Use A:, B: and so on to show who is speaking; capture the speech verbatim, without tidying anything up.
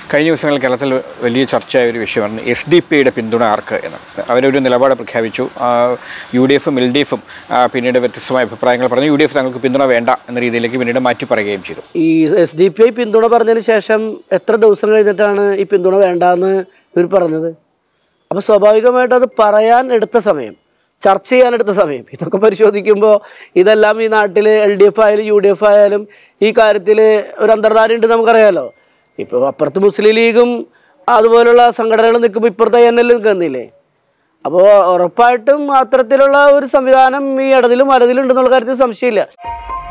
A: കഴിഞ്ഞ ദിവസങ്ങളിൽ കേരളത്തിൽ വലിയ ചർച്ചയായ ഒരു വിഷയമാണ് എസ് ഡി പി യുടെ പിന്തുണ ആർക്ക് എന്ന്. അവരൊരു നിലപാട് പ്രഖ്യാപിച്ചു. യു ഡി എഫും എൽ ഡി എഫും പിന്നീട് വ്യത്യസ്തമായ അഭിപ്രായങ്ങൾ പറഞ്ഞു. യു ഡി എഫ് തങ്ങൾക്ക് പിന്തുണ വേണ്ട എന്ന രീതിയിലേക്ക് പിന്നീട് മാറ്റി പറയുകയും ചെയ്തു.
B: ഈ എസ് ഡി പി ഐ പിന്തുണ പറഞ്ഞതിന് ശേഷം എത്ര ദിവസം കഴിഞ്ഞിട്ടാണ് ഈ പിന്തുണ വേണ്ടെന്ന് ഇവർ പറഞ്ഞത്? അപ്പോൾ സ്വാഭാവികമായിട്ട് അത് പറയാൻ എടുത്ത സമയം, ചർച്ച ചെയ്യാനെടുത്ത സമയം, ഇതൊക്കെ പരിശോധിക്കുമ്പോൾ ഇതെല്ലാം ഈ നാട്ടിൽ എൽ ഡി എഫ് ആയാലും യു ഡി എഫ് ആയാലും ഈ കാര്യത്തിൽ ഒരു അന്തർധാര ഉണ്ട് നമുക്കറിയാമല്ലോ. ഇപ്പോൾ അപ്പുറത്ത് മുസ്ലിം ലീഗും അതുപോലുള്ള സംഘടനകൾ നിൽക്കുമ്പോൾ ഇപ്പുറത്തെ എൻ എൽ നിൽക്കുന്നില്ലേ? അപ്പോൾ ഉറപ്പായിട്ടും അത്തരത്തിലുള്ള ഒരു സംവിധാനം ഈ ഇടതിലും വലതിലും ഉണ്ടെന്നുള്ള കാര്യത്തിൽ സംശയമില്ല.